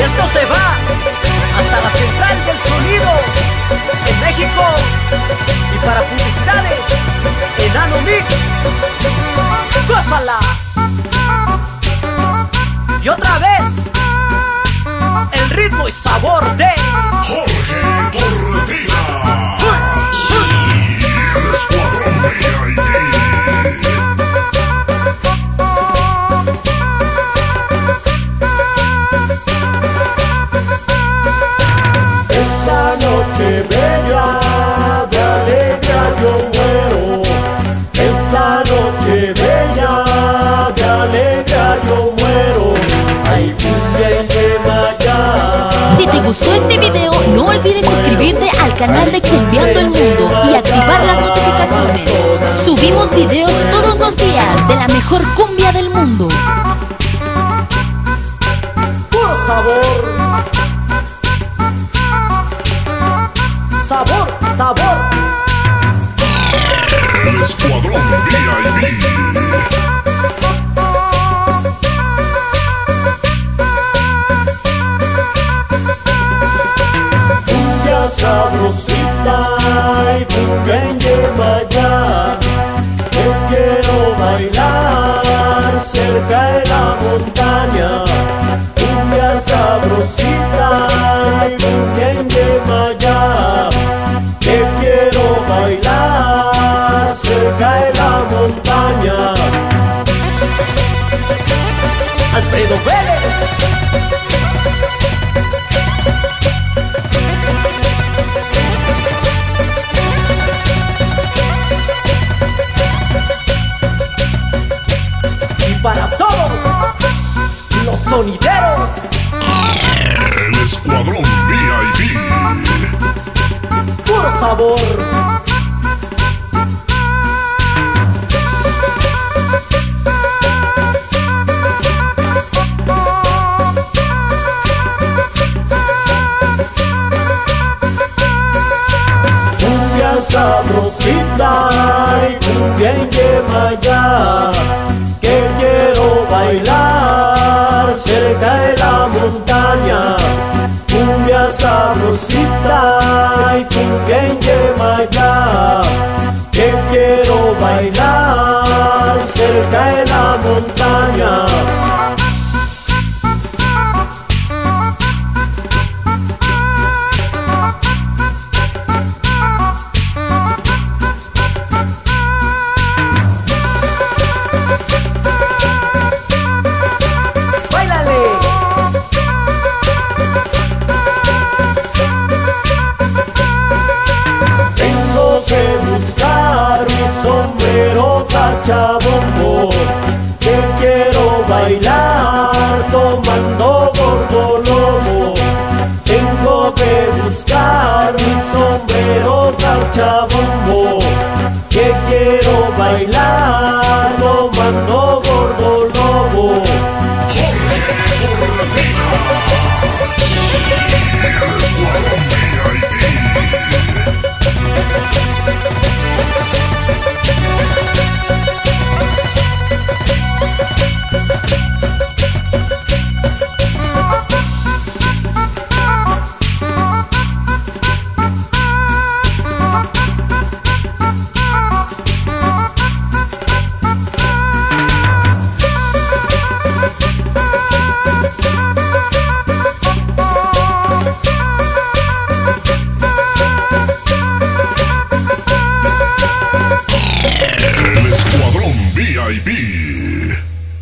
esto se va hasta la central del sonido en México. Y para publicidades, Enano Mix. ¡Gózala! Y otra vez, el ritmo y sabor de Jorge Cortina y el Escuadrón VIP. Esta noche bella de alegría yo muero. Esta noche bella de alegría yo muero. Ay, cumbia en Yemayá. Si te gustó este video, no olvides suscribirte al canal de Cumbiando el Mundo y activar las notificaciones. Subimos videos todos los días de la mejor cumbia del mundo. puro sabor. Sabor, sabor. El Escuadrón VIP. Cumbia sabrosita y cumbia en Yemayá. Yo quiero bailar cerca de la montaña. Cumbia sabrosita y cumbia en Yemayá. Que quiero bailar cerca de la montaña. Alfredo Vélez. Y para todos los sonideros, El Escuadrón VIP. puro sabor. Cumbia sabrosita y cumbia en Yemayá. Que quiero bailar cerca de la montaña. Cumbia sabrosita y cumbia en Yemayá. Que quiero bailar cerca de la montaña. ¡Báilale! Tengo que buscar mi sombrero cachabombo. Que quiero bailar tomando gordo lobo. Tengo que buscar mi sombrero cachabombo. Que quiero bailar tomando gordo lobo. Jorge Cortina y el Escuadrón VIP. El Escuadrón VIP.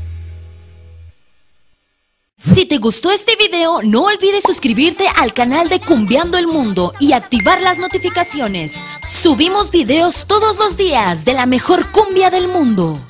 Si te gustó este video, no olvides suscribirte al canal de Cumbiando el Mundo y activar las notificaciones. Subimos videos todos los días de la mejor cumbia del mundo.